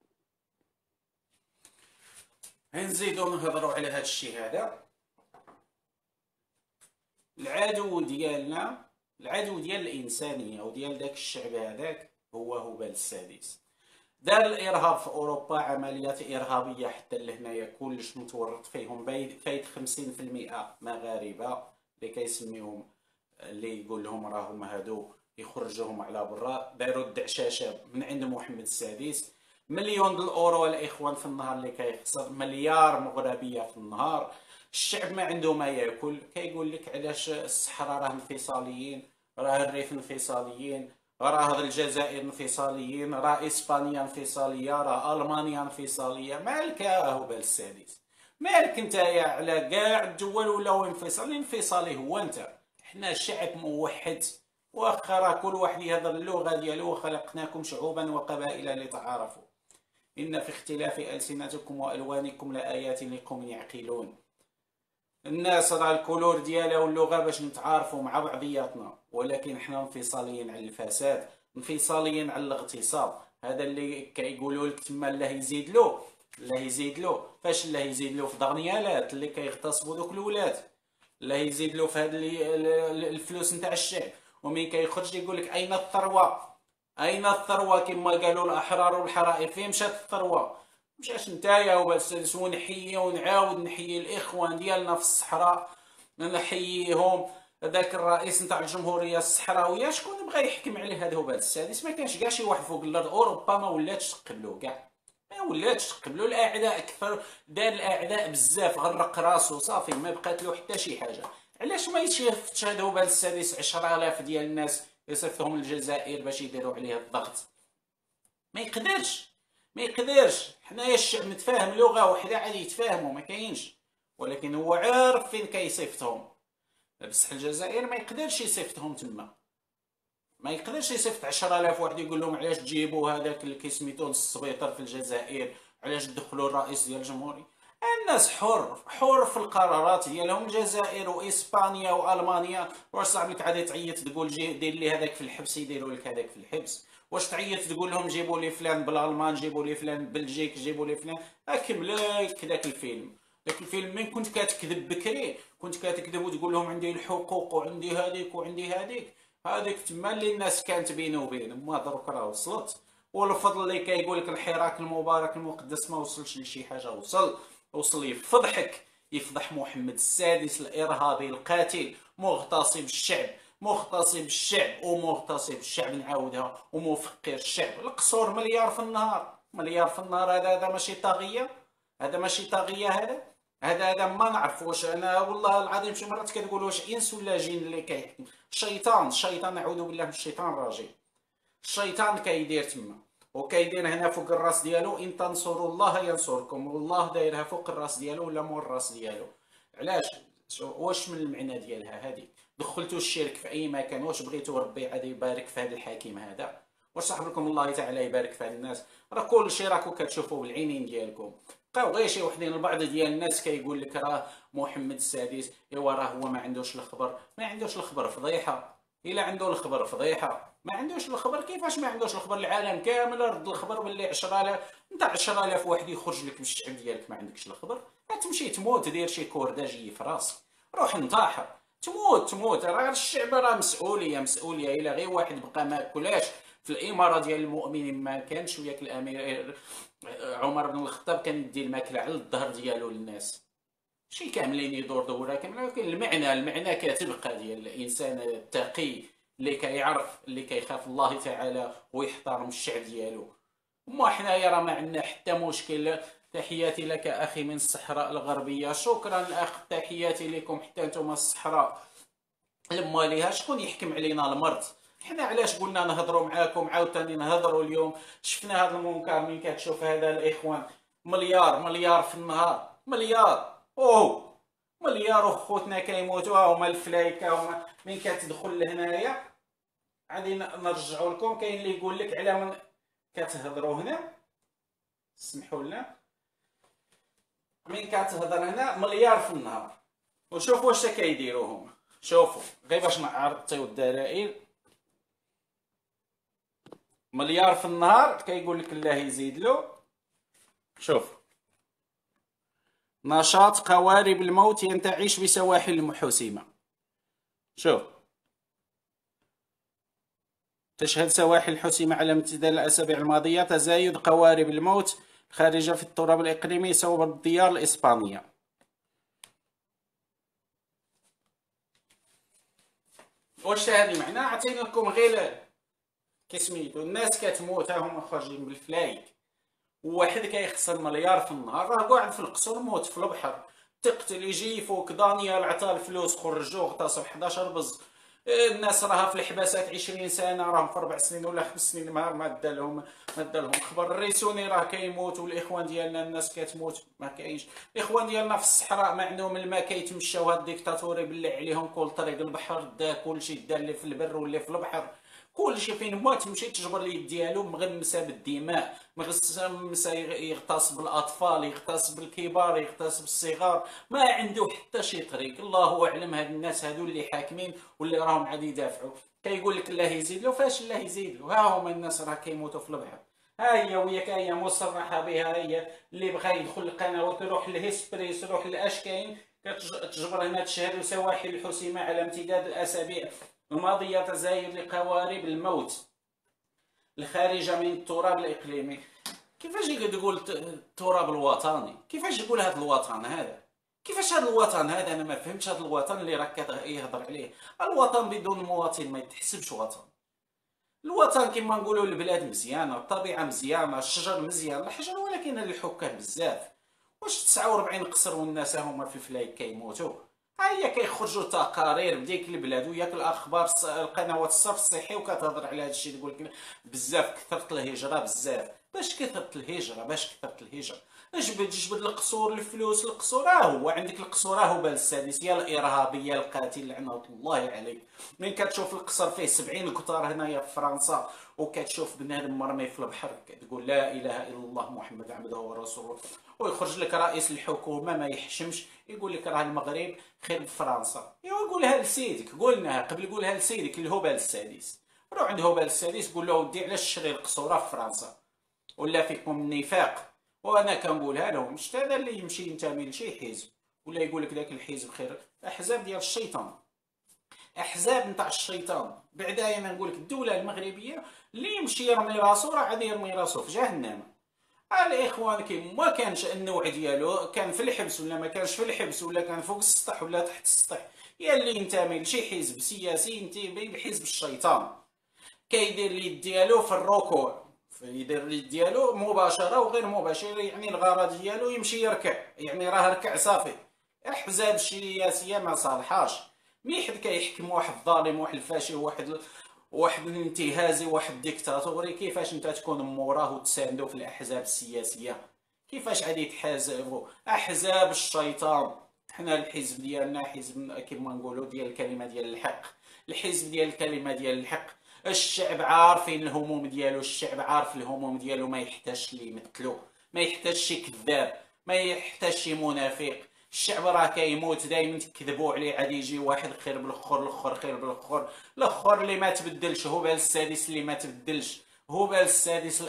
نزيدو نهضروا على هذا الشيء هذا. العدو ديالنا، العدو ديال الإنسانية وديال داك الشعب هذاك هو هبال السادس. دار الارهاب في اوروبا، عمليات ارهابيه حتى لهنايا كلش متورط فيهم. فايت 50% مغاربه اللي كيسميهم، اللي يقول لهم راهم هادو يخرجوهم على برا. داروا الدعشاشه من عند محمد السادس. مليون الاورو الاخوان في النهار اللي كيخسر، مليار مغربيه في النهار. الشعب ما عنده ما ياكل. كيقول لك علاش الصحراء راه انفصاليين، راه الريف انفصاليين، راه الجزائر انفصاليين، راه اسبانيا انفصاليه، راه المانيا انفصاليه. مالك يا هبال السادس؟ مالك نتايا على كاع الدول ولاو انفصالي؟ انفصالي هو انت. حنا شعب موحد، واخا راه كل واحد يهضر اللغه ديالو. وخلقناكم شعوبا وقبائل لتعارفوا ان في اختلاف السنتكم والوانكم لايات لقوم يعقلون. الناس راه الكولور ديالها واللغه باش نتعارفوا مع بعضياتنا، ولكن حنا انفصاليين على الفساد، انفصاليين على الاغتصاب. هذا اللي كيقولوا لك تما الله يزيد له، الله يزيد له. فاش الله يزيد له؟ في دغنيالات اللي كيغتصبوا دوك الولاد. الله يزيد له في هاد الفلوس نتاع الشعب. ومن كيخرج يقول لك اين الثروه؟ اين الثروه؟ كما قالوا الاحرار والحرائر، فين مشات الثروه؟ مشاش نتايا وبس. ونحيي ونعاود نحيي الاخوان ديالنا في الصحراء، نحييهم. هذاك الرئيس نتاع الجمهوريه الصحراويه شكون بغى يحكم عليه؟ هذا هو السادس. ما كانش كاع شي واحد فوق الارض. اوروبا ما ولاتش تقبلو كاع. ما ولاتش قبلوا الاعداء اكثر، دار الاعداء بزاف، غرق راسو صافي ما بقات له حتى شي حاجه. علاش ما يشيفتش هذا هو السادس 10,000 ديال الناس يصيفطهم للجزائر باش يديروا عليه الضغط؟ ما يقدرش، ما يقدرش. حنايا الشعب متفاهم لغه وحده عادي يتفاهموا ما كاينش، ولكن هو عارف فين كيصيفطهم. بصح الجزائر ما يقدرش يصيفطهم تما، ما يقدرش يصيفط 10,000 واحد يقول لهم علاش تجيبوا هذاك اللي كيسميتو السبيطر في الجزائر، علاش تدخلوا الرئيس ديال الجمهوريه. الناس حر في القرارات ديالهم. الجزائر واسبانيا والمانيا، واش صاحبك عادي تعيط تقول جي دير لي هذاك في الحبس يديروا لك هذاك في الحبس؟ واش تعيط تقول لهم جيبوا لي فلان بالالمان، جيبوا لي فلان بلجيك، جيبوا لي فلان؟ اكملك داك الفيلم. داك الفيلم من كنت كتكذب بكري، كنت كتكذب وتقول لهم عندي الحقوق وعندي هذيك وعندي هذيك، هذيك تما اللي الناس كانت بينه وبين ما دروك راه وصلت. والفضل اللي كيقول لك الحراك المبارك المقدس ما وصلش لشي حاجه، وصل يفضحك، يفضح محمد السادس الارهابي القاتل، مغتصب الشعب، مغتصب الشعب ومغتصب الشعب نعاودها، ومفقر الشعب. القصور مليار في النهار، مليار في النهار. هذا ماشي طاغيه؟ هذا ماشي طاغيه؟ هذا ما نعرف واش انا والله العظيم شي مرات كتقول واش انس ولا جن اللي كيحكم. الشيطان نعوذ بالله من الشيطان الرجيم. الشيطان كيدير تما وكيدير هنا فوق الراس ديالو، ان تنصروا الله ينصركم، والله دايرها فوق الراس ديالو ولا مور الراس ديالو. علاش؟ واش من المعنى ديالها هذه؟ دخلتوا الشرك في اي مكان، واش بغيتوا ربي عاد يبارك في هذا الحاكم هذا؟ واش صاحب لكم الله تعالى يبارك في هاد الناس؟ راه كلشي راكم كتشوفوا بالعينين ديالكم. بقاو غير شي وحدين البعض ديال الناس كيقول لك راه محمد السادس ايوا راه هو ما عندوش الخبر. ما عندوش الخبر فضيحه. الا عنده الخبر فضيحه. ما عندوش الخبر؟ كيفاش ما عندوش الخبر؟ العالم كامل رد الخبر باللي 10,000 انت 10,000 واحد يخرج لك من الشعب ديالك ما عندكش الخبر. تمشي تموت، دير شي كورداجي في راسك، روح انتحر، تموت. راه الشعب راه مسؤوليه. الا غير واحد بقى ما كلاش في الاماره ديال المؤمنين ما كانش وياك الامير عمر بن الخطاب كان يدي الماكله على الظهر ديالو للناس، شي كاملين يدور دوره كامله. ولكن المعنى كتبقى ديال الانسان التقي اللي كيعرف، اللي كيخاف الله تعالى ويحترم الشعب ديالو. وما حنايا راه ما عندنا حتى مشكل. تحياتي لك اخي من الصحراء الغربيه. شكرا اخ، تحياتي لكم حتى نتوما الصحراء لماليها. شكون يحكم علينا المرض؟ حنا علاش قلنا نهضروا معاكم عاوتاني نهضروا اليوم؟ شفنا هذا المنكر من كتشوف هذا الاخوان. مليار في النهار، مليار وخوتنا كيموتوا. هما الفلايكه هما من كتدخل لهنايا غادي نرجعوا لكم. كاين اللي يقول لك على من كتهضروا هنا، سمحوا لنا، من كتهضر هنا مليار في النهار. وشوفوا واش كيديروا هما. شوفوا غير باش نعطيو الدلائل. مليار في النهار كيقول لك الله يزيد له. شوف، نشاط قوارب الموت ينتعش بسواحل المحوسمة. شوف، تشهد سواحل حسيمة على امتداد الأسابيع الماضية تزايد قوارب الموت خارجة في التراب الإقليمي صوب الديار الإسبانية. واش هذا المعنى؟ عطينا لكم غير كسميتو. الناس كتموت، ها هما خارجين بالفلايك، وواحد كيخسر مليار في النهار. راه قاعد في القصر موت في البحر، تقتل يجي يفوك دانيال عطاه الفلوس خرجوه اغتصب 11 بز. الناس راها في الحباسات 20 سنه، راهم في 4 سنين ولا 5 سنين ما دالهم خبر. الريسوني راه كيموت، والاخوان ديالنا الناس كتموت ما كاينش. الاخوان ديالنا في الصحراء ما عندهم الماء، كيتمشاو هاد الديكتاتوري بالله عليهم كل طريق البحر دا كلشي دا، اللي في البر واللي في البحر كلشي فين ما تمشي تجبر اليد ديالو مغمسه بالدماء، مغمسه يغتصب الاطفال، يغتصب الكبار، يغتصب الصغار، ما عنده حتى شي طريق. الله اعلم هاد الناس هادو اللي حاكمين واللي راهم عاد يدافعوا. كيقول لك الله يزيد له، فاش الله يزيد له؟ ها هما الناس راه كيموتوا في البحر. ها هي وياك، هي مصرحه بها، هي اللي بغى يدخل القنوات يروح للهيسبريس يروح للاشكاين. كتجبر هنا تشهد سواحل الحسيمه على امتداد الاسابيع الماضية تزايد لقوارب الموت الخارجة من التراب الإقليمي. كيفاش تقول التراب الوطني؟ كيفاش يقول هذا الوطن هذا؟ كيفاش هذا الوطن هذا؟ أنا ما فهمتش هذا الوطن اللي راك يهضر عليه. الوطن بدون مواطن ما يتحسبش وطن. الوطن كما نقولوا البلاد مزيانه، الطبيعه مزيانه، الشجر مزيان، الحجر، ولكن هاد الحكام بزاف. واش 49 قصر والناس هما في الفلايك كيموتوا؟ ها هي كيخرجوا تقارير بديك البلاد وياك الاخبار القنوات الصرف الصحي وكتهضر على هذا الشيء، تقول لك بزاف كثرت الهجره بزاف. باش كثرت الهجره، جبد القصور، الفلوس، القصور. هو عندك القصور، هو بال السادس، يا الارهابي يا القاتل لعنه الله عليه. من كتشوف القصر فيه 70 قطار هنايا في فرنسا، وكتشوف بنادم مرمي في البحر، كتقول لا اله الا الله محمد عبده ورسوله. ويخرج لك رئيس الحكومه ما يحشمش يقول لك راه المغرب خير بفرنسا. ايوا قولها لسيدك، قولناها قبل، قولها لسيدك الهبال السادس. روح عند هبال السادس قول له ودي علاش تشري القصوره في فرنسا، ولا فيكم النفاق. وانا كنقولها لهم، شتا هذا اللي يمشي ينتمي لشي حزب ولا يقول لك ذاك الحزب خير، احزاب ديال الشيطان، احزاب نتاع الشيطان. بعدايا انا نقول لك الدوله المغربيه اللي يمشي يرمي راسو راه غادي يرمي راسو في جهنم. الاخوان كيما كانش النوع ديالو، كان في الحبس ولا ما كانش في الحبس، ولا كان فوق السطح ولا تحت السطح، يا اللي ينتمي لشي حزب سياسي ينتمي لحزب الشيطان، كيدير اليد ديالو في الركوع، يدير اليد ديالو مباشره وغير مباشره، يعني الغرض ديالو يمشي يركع، يعني راه ركع صافي. احزاب السياسيه ما صالحاش. مي حد كيحكم واحد ظالم، واحد الفاشي، واحد الانتهازي، واحد ديكتاتوري، كيفاش انت تكون موراه وتساندو في الاحزاب السياسيه؟ كيفاش غادي تحاسبوا احزاب الشيطان؟ حنا الحزب ديالنا حزب كما نقولوا ديال الكلمه ديال الحق، الحزب ديال الكلمه ديال الحق. الشعب عارفين الهموم ديالو، الشعب عارف الهموم ديالو، ما يحتاجش اللي يمثلو، ما يحتاجش شي كذاب، ما يحتاج شي منافق. الشعب راه كيموت دائما، تكذبوا عليه عاد يجي واحد خير بالاخر، الاخر خير بالاخر، الاخر اللي ما تبدلش. هو بال السادس اللي ما تبدلش، هو بال السادس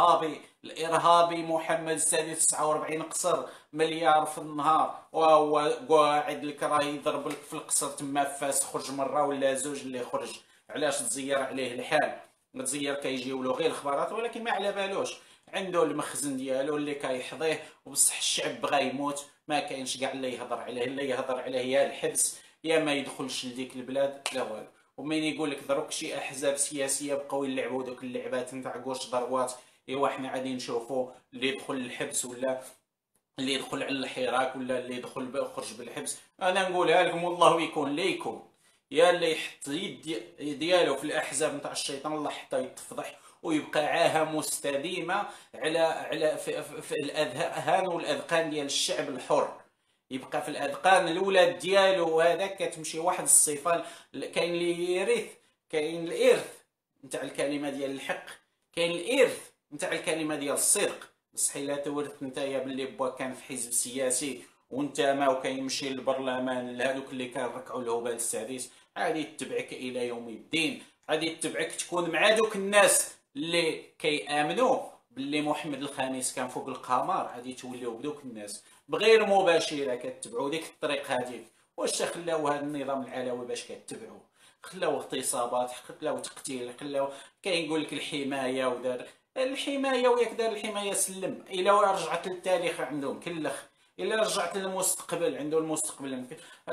الارهابي محمد السادس. 49 قصر، مليار في النهار، وهو قاعد لك راه يضرب لك في القصر تما فاس، خرج مره ولا زوج اللي خرج. علاش تزير عليه الحال؟ تزير كيجيو له غير الخبارات، ولكن ما على بالوش عنده المخزن ديالو اللي كيحظيه. وبصح الشعب بغى يموت، ما كاينش كاع اللي يهضر عليه، اللي يهضر عليه يا الحبس يا ما يدخلش لديك البلاد لا والو. ومين يقول لك دروك شي احزاب سياسيه بقاو يلعبوا دوك اللعبات نتاع كوش ضروات، ايوا حنا غادي نشوفوا اللي يدخل الحبس، ولا اللي يدخل على الحراك، ولا اللي يدخل خرج بالحبس. انا نقولها لكم والله يكون ليكم، يا اللي يحط يد ديالو في الاحزاب نتاع الشيطان الله حتى يتفضح ويبقى عاهه مستديمه على في الاذهان والاذقان ديال الشعب الحر، يبقى في الاذقان الاولاد ديالو. هذا كتمشي واحد الصفه، كاين اللي يرث، كاين الارث نتاع الكلمه ديال الحق، كاين الارث نتاع الكلمه ديال الصدق. بصح الا تورثت نتايا باللي با كان في حزب سياسي وانت ما وكيمشي للبرلمان لهذوك اللي كنركعوا له بال السادس، غادي يتبعك الى يوم الدين، غادي يتبعك تكون مع دوك الناس اللي كيامنوا باللي محمد الخامس كان فوق القمر، غادي توليو بدوك الناس بغير مباشره كتبعوا ديك الطريق هذيك. واش خلاو هذا النظام العلوي باش كتبعوه؟ خلاو اغتصابات، خلاو تقتيل، خلاو كيقول لك الحمايه، ودار الحمايه وياك دار الحمايه سلم. الا رجعت للتاريخ عندهم كلخ، الا رجعت للمستقبل عنده المستقبل،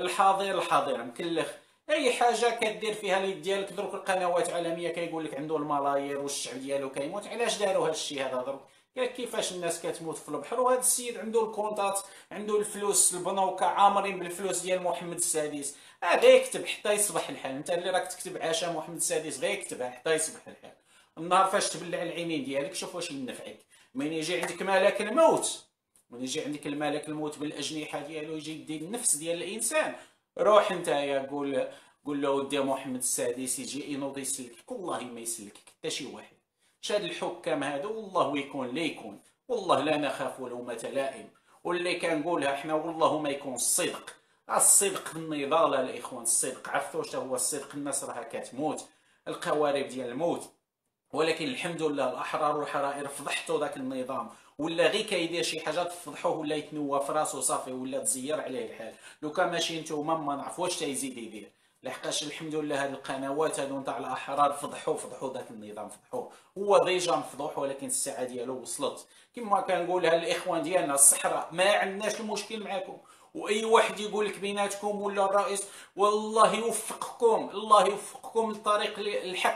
الحاضر مكلخ. اي حاجه كدير فيها اليد ديالك. دروك القنوات العالميه كيقول لك عنده الملايير والشعب ديالو كيموت. علاش داروا هذا الشيء هذا دروك؟ قال كيفاش الناس كتموت في البحر، وهذا السيد عنده الكونتات، عنده الفلوس، البنوك عامرين بالفلوس ديال محمد السادس. غير يكتب حتى يصبح الحال. انت اللي راك تكتب عاشا محمد السادس غير يكتبها حتى يصبح الحال. النهار فاش تبلع العينين ديالك شوف واش ينفعك. من يجي عندك ملك الموت، من يجي عندك الملك الموت بالاجنحه ديالو يجي يدي النفس ديال الانسان، روح نتايا قول له ودي محمد السادس يجي ينوض يسلكك، والله ما يسلكك حتى شي واحد. شاد الحكام هادو والله يكون لا يكون، والله لا نخاف لومة لائم. واللي كنقولها حنا والله ما يكون الصدق، الصدق النضال الاخوان، الصدق. عرفتوا واش هو الصدق؟ الناس راها كتموت، القوارب ديال الموت، ولكن الحمد لله الاحرار والحرائر فضحتوا ذاك النظام، ولا غير كيدير شي حاجه تفضحوه ولا يتنوى في راسو صافي، ولا تزير عليه الحال. لو كان ماشي نتوما ما نعرف واش تيزيد يدير. لحقاش الحمد لله هاد القنوات هادو نتاع الاحرار فضحوا ذاك النظام، فضحوه. هو ديجا مفضوح، ولكن الساعه ديالو وصلت. كما كنقولها للاخوان ديالنا الصحراء، ما عندناش المشكل معاكم. واي واحد يقول لك بيناتكم ولا الرئيس، والله يوفقكم، الله يوفقكم لطريق الحق،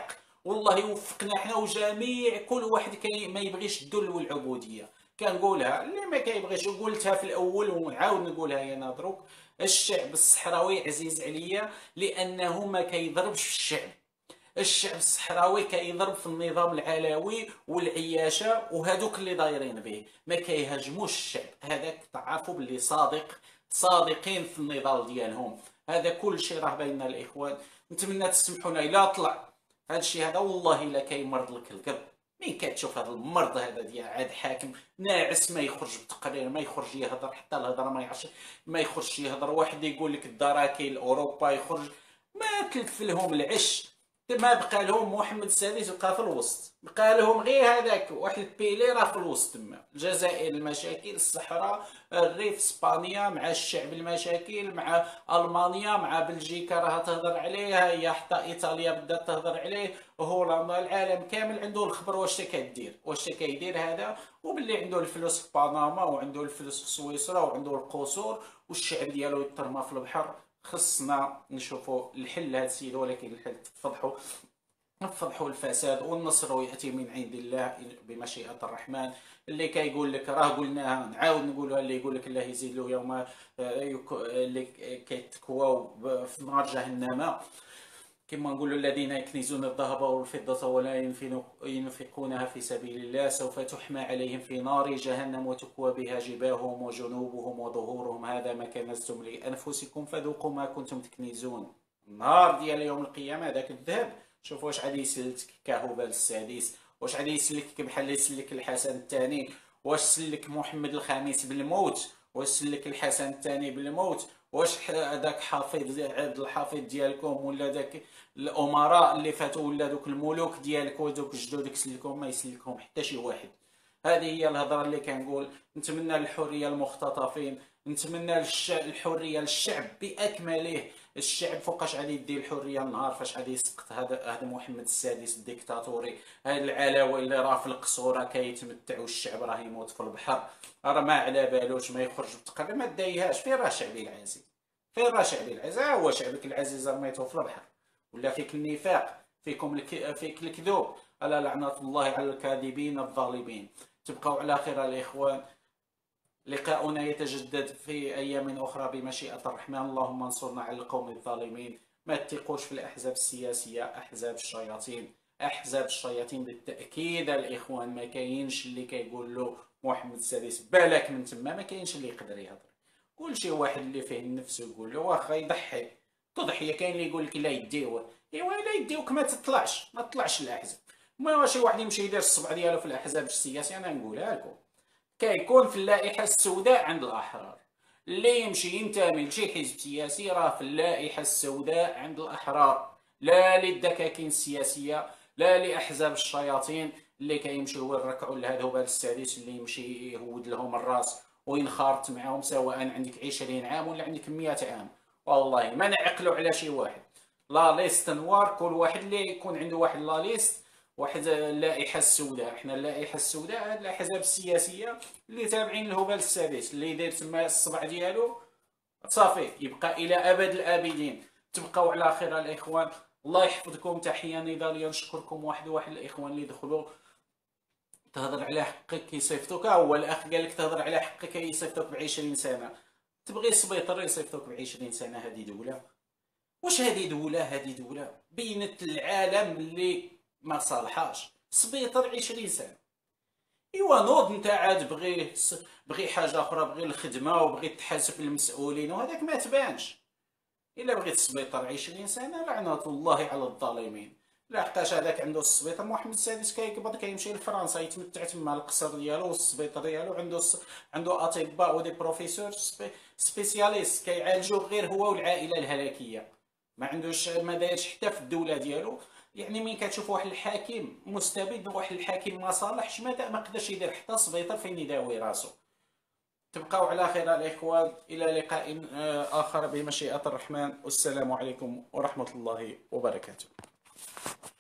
والله يوفقنا حنا وجميع كل واحد ما يبغيش الذل والعبوديه. كنقولها اللي ما كيبغيش، قلتها في الاول ونعاود نقولها يا دروك. الشعب الصحراوي عزيز عليا لانه ما كيضربش في الشعب. الشعب الصحراوي كيضرب في النظام العلوي والعياشه وهذوك اللي دايرين به، ما كيهاجموش الشعب. هذاك تعرفوا باللي صادقين في النضال ديالهم. هذا كل شيء راه بيننا الاخوان. نتمنى تسمحونا الا طلع هذا الشيء هذا، والله الا كيمرض لك القلب. مين كتشوف هذا المرض هذا ديال عاد حاكم ناعس ما يخرج بتقرير، ما يخرج يهضر، حتى الهضره ما يعرفش، ما يخرج يهضر. واحد يقول لك الدراكي لاوروبا يخرج، ما تلف لهم العش. ما بقى لهم محمد السادس، بقى في الوسط، بقى لهم غير هذاك واحد البيلي راه في الوسط تما. الجزائر المشاكل، الصحراء، الريف، اسبانيا مع الشعب المشاكل، مع المانيا، مع بلجيكا راه تهضر عليه، هي حتى ايطاليا بدات تهضر عليه، هولندا، العالم كامل عنده الخبر واش كدير، واش كيدير هذا. وباللي عنده الفلوس في بنما وعنده الفلوس في سويسرا وعنده القصور والشعب ديالو يترمى في البحر. خصنا نشوفوا الحل لهذا السيد، ولكن الحل نفضحوا الفساد، والنصر ياتي من عند الله بمشيئه الرحمن. اللي كيقول لك راه قلناها نعاود نقولها، اللي يقول لك الله يزيد له يوم اللي كيتكواو في نار جهنم، كما نقولوا الذين يكنزون الذهب والفضة ولا ينفقونها في سبيل الله سوف تحمى عليهم في نار جهنم وتكوى بها جباههم وجنوبهم وظهورهم هذا ما كنزتم لأنفسكم فذوقوا ما كنتم تكنزون. النار ديال يوم القيامة هذاك الذهب، شوف واش غادي يسلك كهبال السادس، واش غادي يسلك بحال اللي سلك الحسن الثاني، واش سلك محمد الخامس بالموت، واش سلك الحسن الثاني بالموت، واش هذاك حافظ عبد الحافظ ديالكم ولا داك الامراء اللي فاتوا ولا دوك الملوك ديالك ودوك جدودك سلكهم، ما يسلكهم حتى شي واحد. هذه هي الهضره اللي كنقول. نتمنى الحريه للمختطفين، نتمنى الحريه للشعب باكمله. الشعب فوقاش غادي يدي الحريه النهار فاش غادي يسقط هذا محمد السادس الديكتاتوري، هاد العلاوه اللي راه في القصوره كيتمتع والشعب راه يموت في البحر، راه ما على بالوش، ما يخرج بتقرير، ما دايهاش. فين راه شعبي العزيز؟ فين راه شعبي العزيز؟ هو شعبك العزيز رميتو في البحر، ولا فيك النفاق، فيك الكذوب. الا لعنه الله على الكاذبين الظالمين. تبقوا على خير الاخوان. لقاؤنا يتجدد في أيام أخرى بمشيئة الرحمن. اللهم انصرنا على القوم الظالمين. ما تثقوش في الأحزاب السياسية، أحزاب الشياطين، أحزاب الشياطين بالتأكيد الإخوان. ما كاينش اللي كيقول له محمد السادس بالك من تما، ما كاينش اللي يقدر يهضر. كل شي واحد اللي فيه النفس يقول له واخا يضحي تضحيه. كاين اللي يقول لك لا يديوه، ايوا لا يديوك ما تطلعش الأحزاب. ما شي واحد يمشي يدير الصبع ديالو في الأحزاب السياسية. أنا نقولها لكم كيكون في اللائحة السوداء عند الأحرار. اللي يمشي ينتمي لشي حزب سياسي راه في اللائحة السوداء عند الأحرار، لا للدكاكين السياسية، لا لأحزاب الشياطين اللي كيمشيو يركعوا لهذا السادس اللي يمشي يهود لهم الراس وينخرط معاهم، سواء عندك 20 عام ولا عندك 100 عام. والله ما نعقلوا على شي واحد. لا ليست نوار، كل واحد اللي يكون عنده واحد لا ليست، واحد اللائحه السوداء. احنا اللائحه السوداء هاد الاحزاب السياسيه اللي تابعين للهبال السادس اللي يدير تما الصبع ديالو صافي يبقى الى ابد الابدين. تبقاو على خير الاخوان. الله يحفظكم. تحيه نضاليه. نشكركم واحد الاخوان اللي دخلوا. تهضر على حقك يصيفطوك، هو الاخ قال لك تهضر على حقك يصيفطوك ب20 سنه. تبغي السبيطر يصيفطوك ب20 سنه؟ هذه دوله؟ واش هذه دوله؟ هذه دوله بينت العالم اللي ما صالحاش. سبيطر 20 سنه. ايوا نوض نتا عاد بغي حاجه اخرى، بغي الخدمه وبغي تحاسب المسؤولين وهذاك ما تبانش. الا بغيت السبيطر 20 سنه لعنه الله على الظالمين. لحقاش هذاك عنده السبيطر محمد السادس كيقبض كيمشي لفرنسا يتمتع تما القصر ديالو والسبيطر ديالو، عنده اطباء ودي بروفيسور سبيسياليست كيعالجوه غير هو والعائله الهلاكيه. ما عندوش، ما دايرش حتى في الدوله ديالو. يعني مين كتشوف واحد الحاكم مستبد، واحد الحاكم ما صالحش، ما قدرش يدير حتى سبيطر فين يداوي راسو. تبقاو على خير الاخوان. الى لقاء اخر بمشيئه الرحمن. والسلام عليكم ورحمه الله وبركاته.